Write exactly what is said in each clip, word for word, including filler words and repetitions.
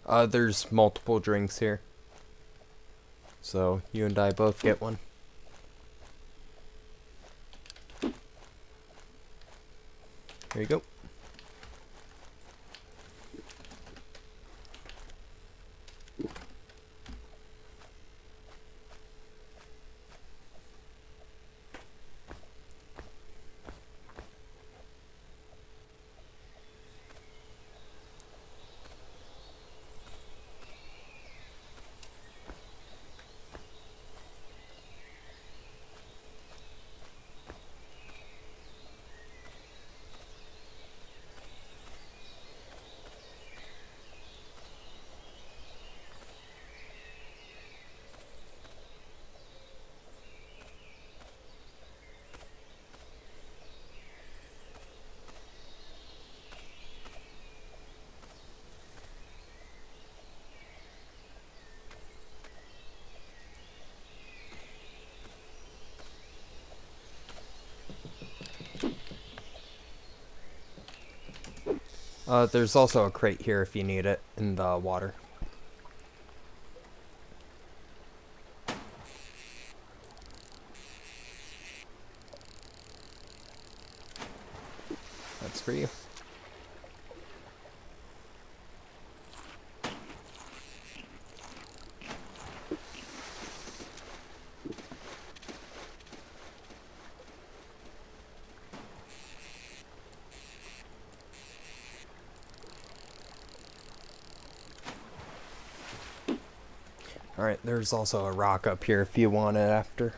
Uh, there's multiple drinks here. So, you and I both get one. There you go. Uh, there's also a crate here if you need it in the water. That's for you. Alright, there's also a rock up here if you want it after.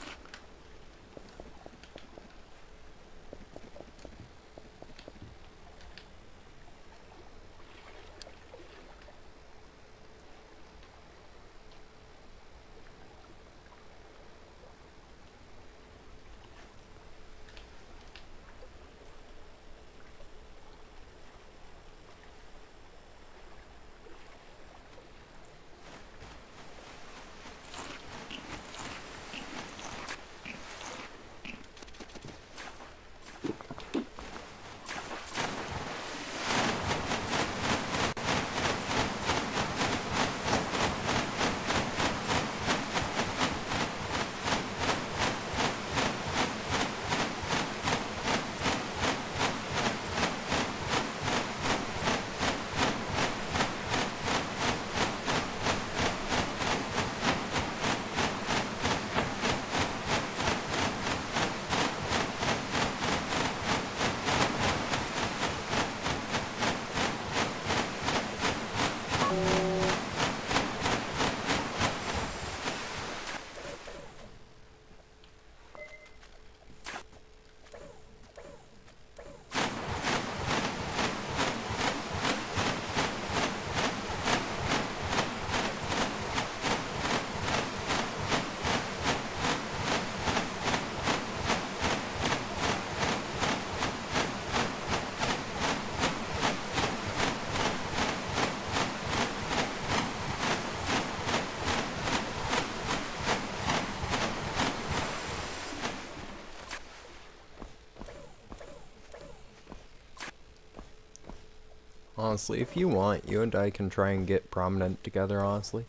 Honestly, if you want, you and I can try and get prominent together, honestly.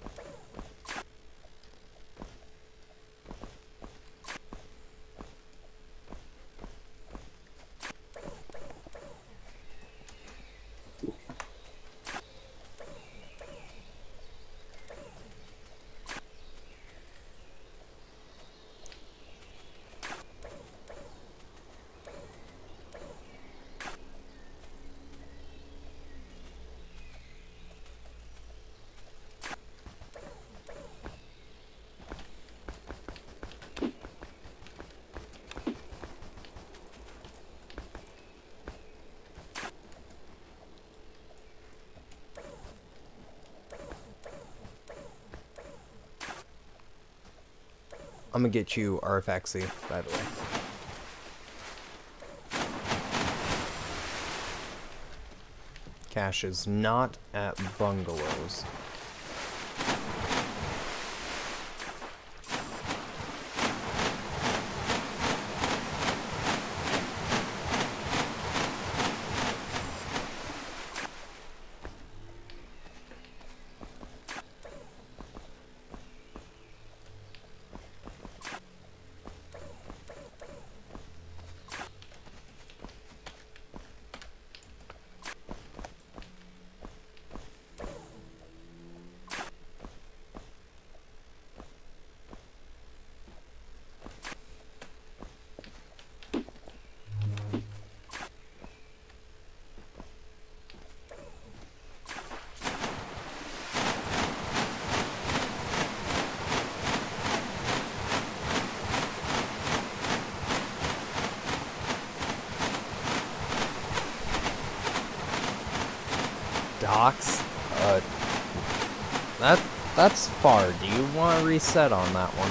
I'm gonna get you Artifactsy, by the way. Cash is not at bungalows. docks? Uh, that, that's far. Do you want to reset on that one?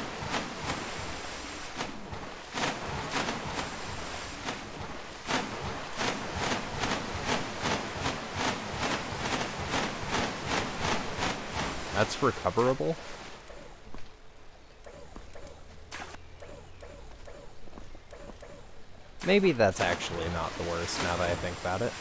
That's recoverable? Maybe that's actually not the worst now that I think about it.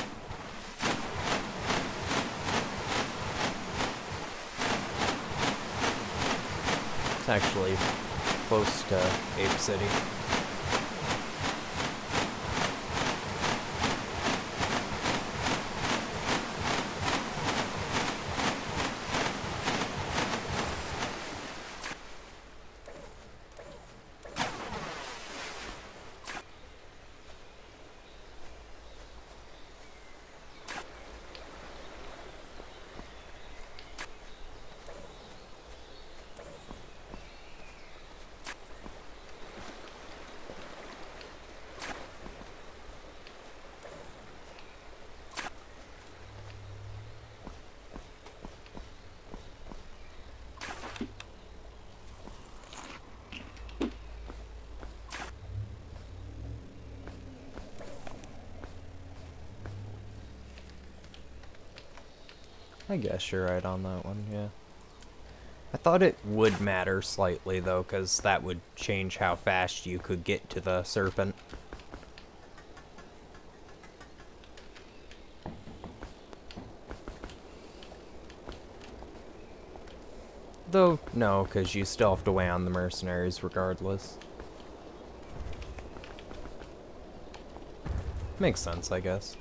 It's actually close to Ape City. I guess you're right on that one, yeah. I thought it would matter slightly, though, because that would change how fast you could get to the serpent. Though, no, because you still have to weigh on the mercenaries regardless. Makes sense, I guess.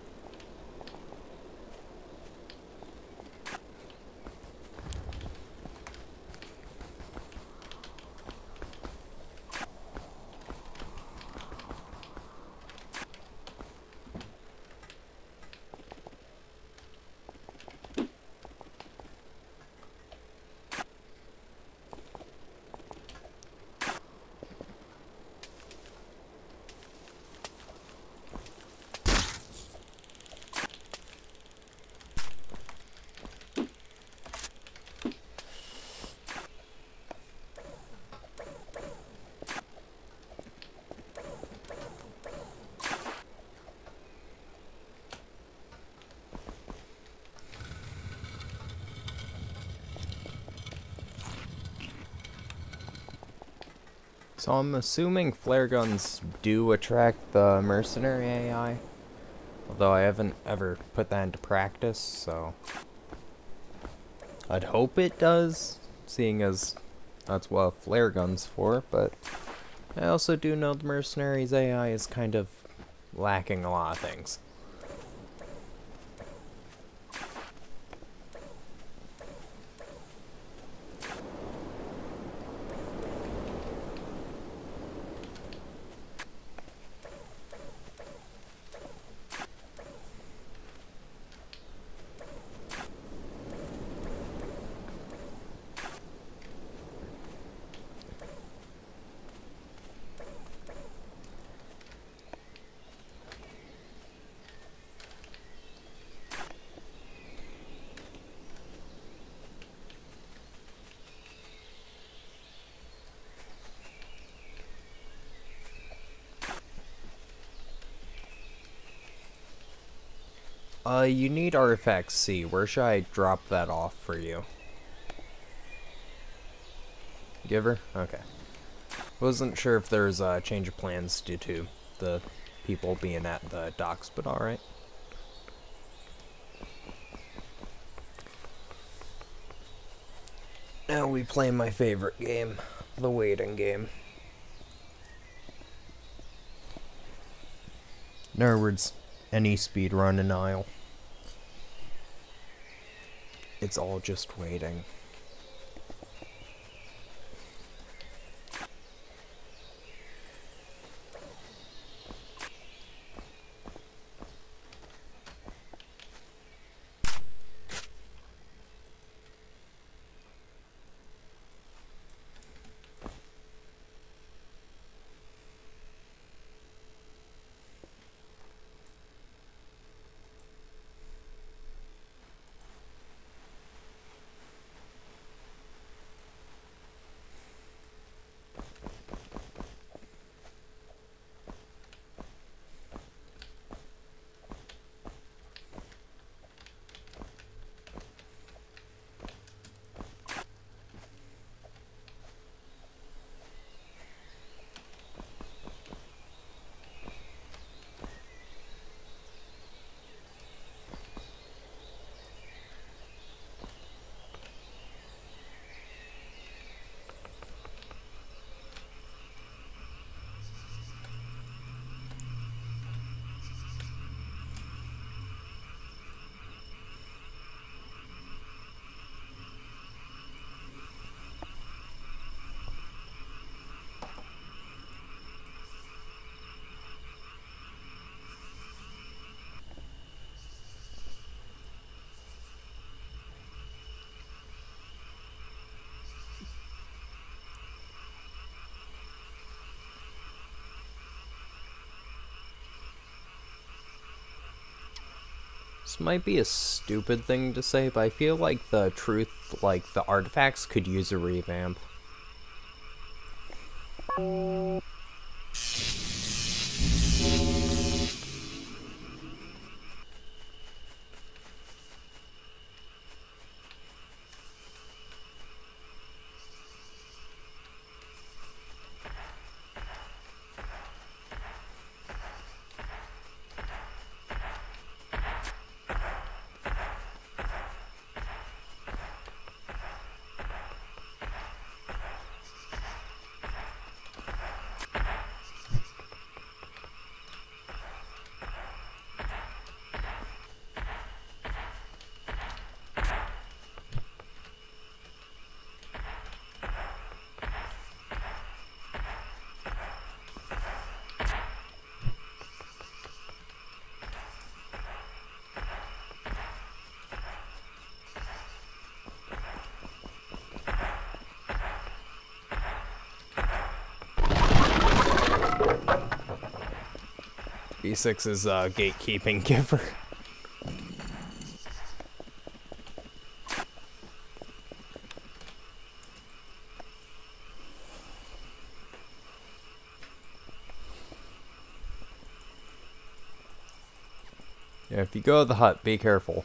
So I'm assuming flare guns do attract the mercenary A I, although I haven't ever put that into practice, so I'd hope it does, seeing as that's what a flare gun's for, but I also do know the mercenary's A I is kind of lacking a lot of things. Uh, you need artifact C. Where should I drop that off for you? Giver? Okay. Wasn't sure if there's a change of plans due to the people being at the docks, but alright. Now we play my favorite game, the waiting game. In other words, any speedrun in Isle. It's all just waiting. This might be a stupid thing to say, but I feel like the truth, like the artifacts, could use a revamp. B six is uh, gatekeeping giver. Yeah, if you go to the hut, be careful.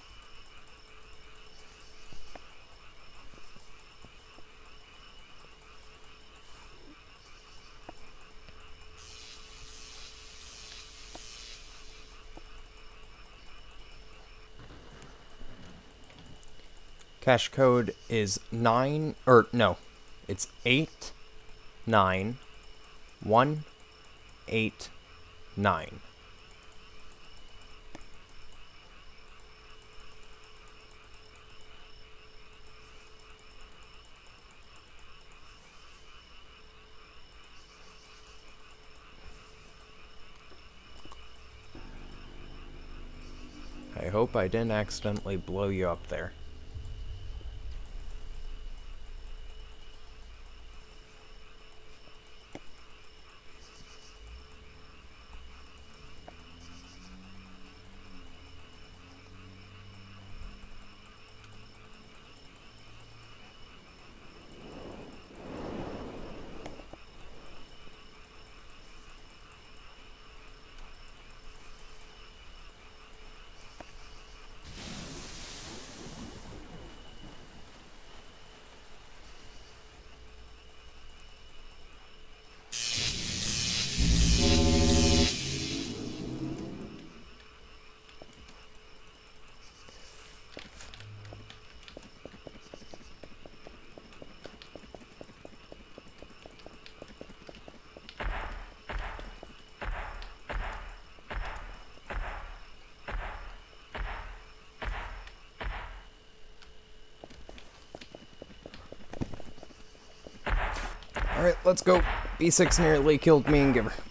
Cache code is nine, or no, it's eight, nine, one, eight, nine. I hope I didn't accidentally blow you up there. Alright, let's go. B six nearly killed me and Giver.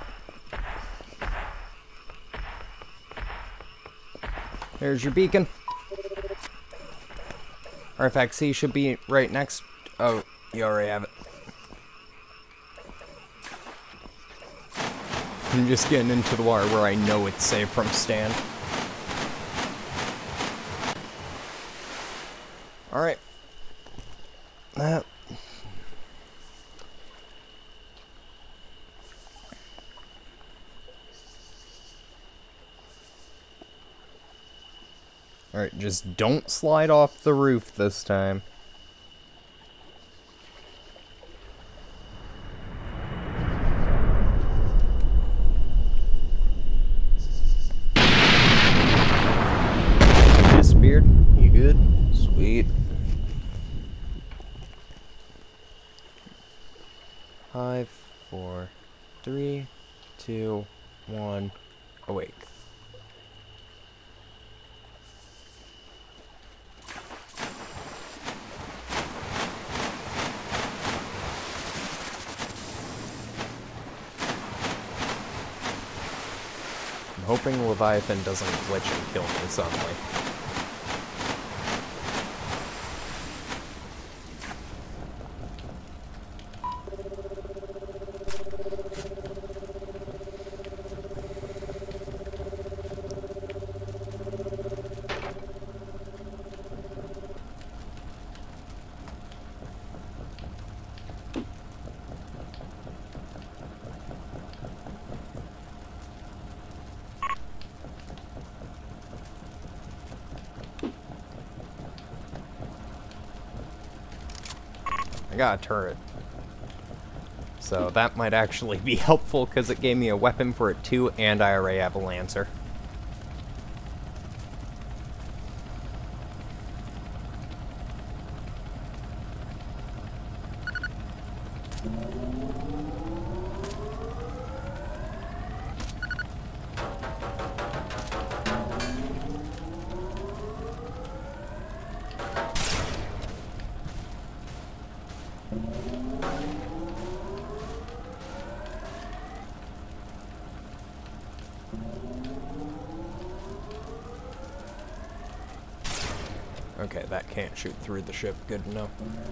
There's your beacon. Artifact C should be right next. Oh, you already have it. I'm just getting into the water where I know it's safe from stand. Alright. That. Alright, just don't slide off the roof this time. Disappeared? You good? Sweet. Five, four, three, two, one, awake. I'm hoping Leviathan doesn't glitch and kill me suddenly. I got a turret. So that might actually be helpful, because it gave me a weapon for it too, and I already have a Lancer. Okay, that can't shoot through the ship. Good enough.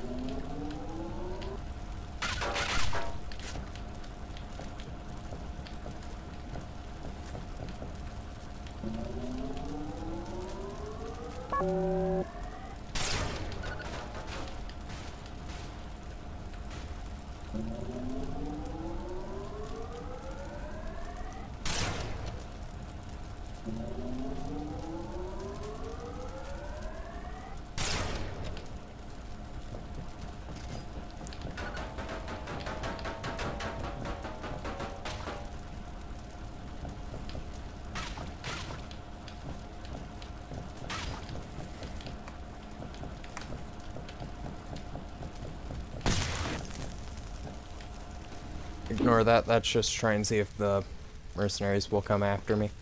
Ignore that, that's just trying to see if the mercenaries will come after me.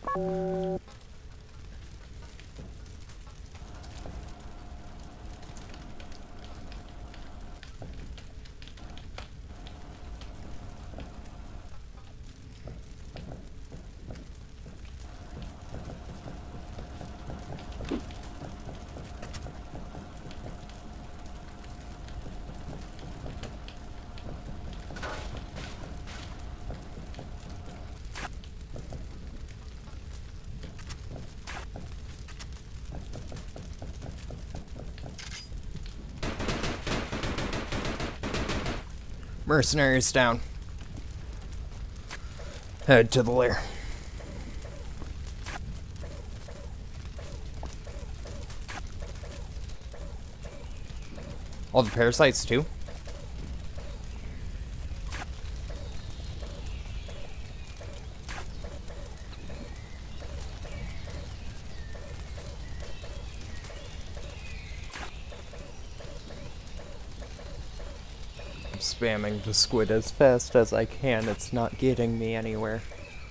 Mercenaries down. Head to the lair. All the parasites too? Spamming the squid as fast as I can. It's not getting me anywhere.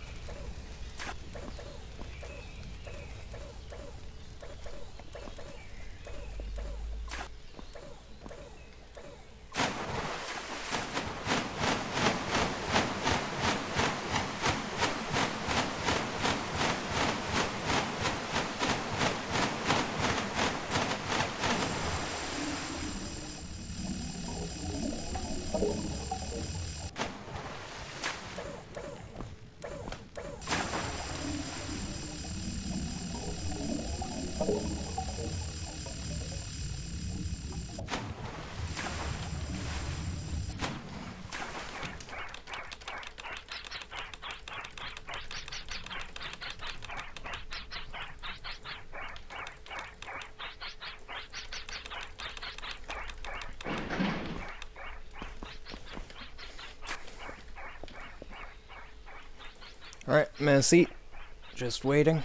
Alright, I'm in a seat. Just waiting.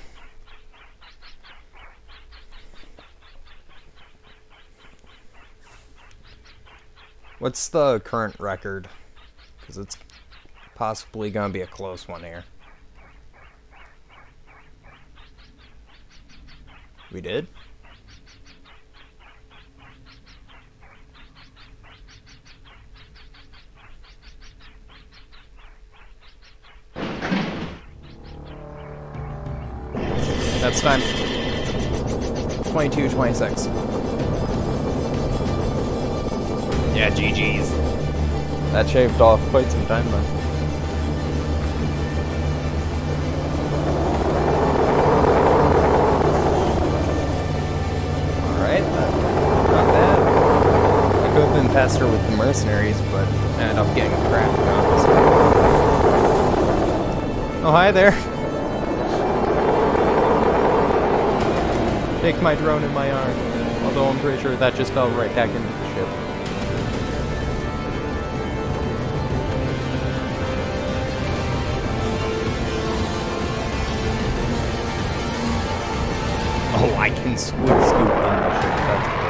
What's the current record? Because it's possibly going to be a close one here. We did? That's time. twenty-two twenty-six. Yeah, G G's. That shaved off quite some time then. Alright, not bad. I could have been faster with the mercenaries, but I ended up getting cracked on. Oh, hi there. Take my drone in my arm. Although I'm pretty sure that just fell right back into the ship. Oh, I can scoot scoot on the ship. That's